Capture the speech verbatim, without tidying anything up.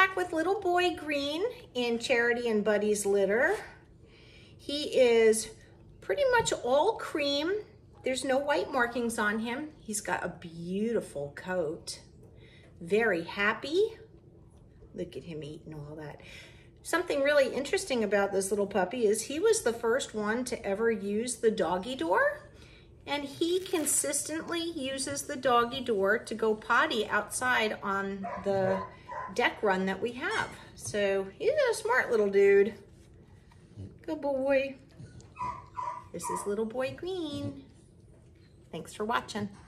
back with little boy Green in Charity and Buddy's litter. He is pretty much all cream. There's no white markings on him. He's got a beautiful coat. Very happy. Look at him eating all that. Something really interesting about this little puppy is he was the first one to ever use the doggy door, and he consistently uses the doggy door to go potty outside on the deck run that we have. So he's a smart little dude. Good boy. This is little boy Green. Thanks for watching.